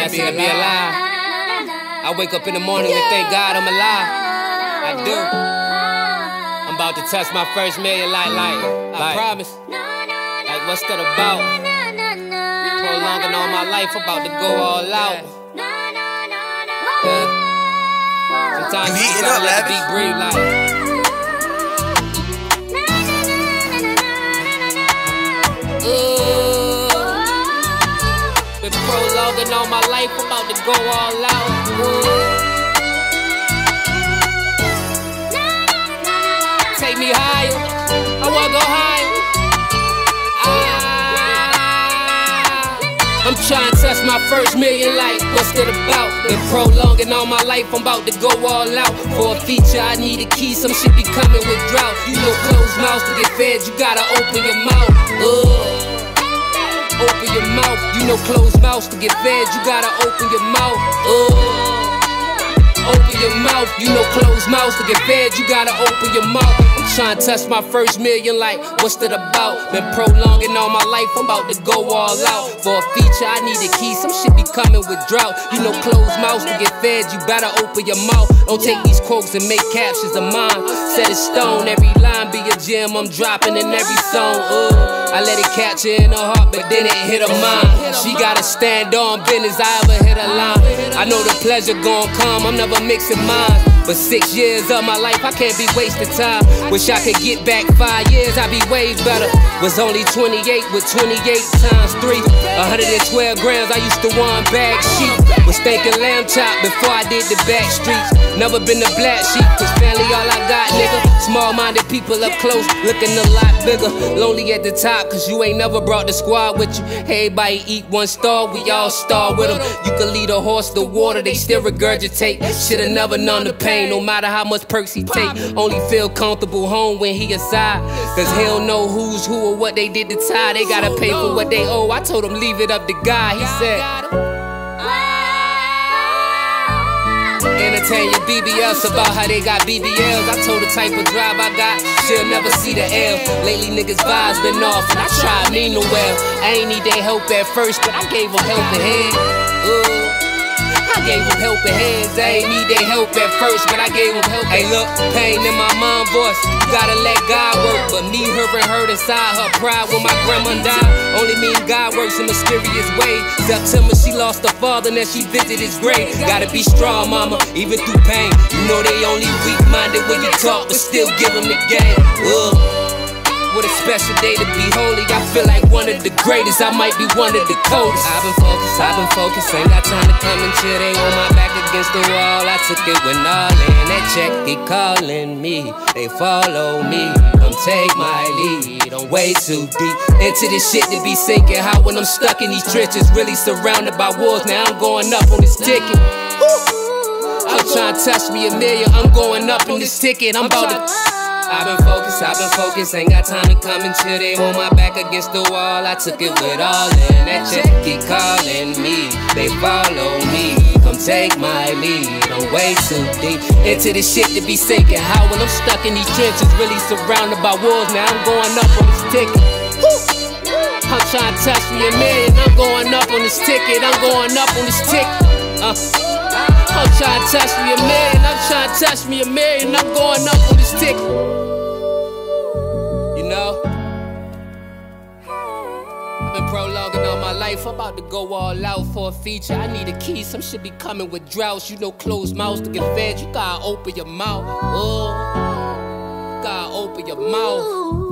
blessing to be alive. I wake up in the morning and thank God I'm alive. I do. I'm about to touch my first million, like I promise. Like, what's that about? Prolonging all my life, about to go all out. Sometimes you gotta let the beat breathe, like. Been prolonging all my life, about to go all out. Take me higher, I wanna go higher. I'm trying to touch my first million, like, what's it about? Been prolonging all my life, I'm about to go all out. For a feature, I need a key, some shit be coming with drought. You know closed mouths to get fed, you gotta open your mouth. Open your mouth, you know closed mouths to get fed, you gotta open your mouth. Open your mouth, you know closed mouths to get fed, you gotta open your mouth. I'm trying to touch my first million, like, what's that about? Been prolonging all my life, I'm about to go all out. For a feature, I need a key, some shit be coming with drought. You know closed mouths to get fed, you better open your mouth. Don't take these quotes and make captions of mine. Set in stone, every line be a gem, I'm dropping in every song. I let it catch her in her heart, but then it hit her mind. She gotta stand on business, I ever hit a line. I know the pleasure gon' come, I'm never mixing minds. But 6 years of my life, I can't be wasting time. Wish I could get back 5 years, I'd be way better. Was only 28 with 28 times 3. 112 grams, I used to one bag sheep. Was thinking lamb chop before I did the back streets. Never been a black sheep, cause family all I got, nigga. Small-minded people up close, looking a lot bigger. Lonely at the top, cause you ain't never brought the squad with you. Everybody eat one star, we all star with them. You can lead a horse to water, they still regurgitate. Should've never known the pain, no matter how much perks he take. Only feel comfortable home when he aside, cause he don't know who's who or what they did to Ty. They gotta pay for what they owe. I told him leave it up to God, he said entertain your BBLs about how they got BBLs. I told the type of drive I got, she'll never see the L. Lately niggas' vibes been off and I tried me no well. I ain't need their help at first, but I gave them helping hand. I gave them helping hands. I ain't need their help at first, but I gave them help. Hey look, pain in my mom's voice, you gotta let God work. But me hurt inside her pride when my grandma died. Only mean God works in mysterious ways. September she lost her father and then she visited his grave. Gotta be strong, mama, even through pain. You know they only weak-minded when you talk, but still give them the game. What a special day to be holy. I feel like one of the greatest, I might be one of the coldest. I've been focused, ain't got time to come and chill. They on my back against the wall, I took it when all in. That check keep calling me, they follow me. Come take my lead, don't wade too deep into this shit to be sinking. How when I'm stuck in these trenches, really surrounded by wars. Now I'm going up on this ticket. I'm trying to touch me a million, I'm going up in this ticket. I'm about to I've been focused, ain't got time to come and chill. They on my back against the wall, I took it with all in. That check keep calling me, they follow me. Come take my lead, don't wade too deep into this shit to be sinking. How when I'm stuck in these trenches, really surrounded by walls. Now I'm going up on this ticket. I'm trying to touch me a million, I'm going up on this ticket. I'm going up on this ticket. I'm trying to touch me a million, I'm trying to touch me a million, I'm going up on this ticket. You know, I've been prolonging all my life, I'm about to go all out for a feature. I need a key, some shit be coming with droughts. You know closed mouths to get fed, you gotta open your mouth. You gotta open your mouth.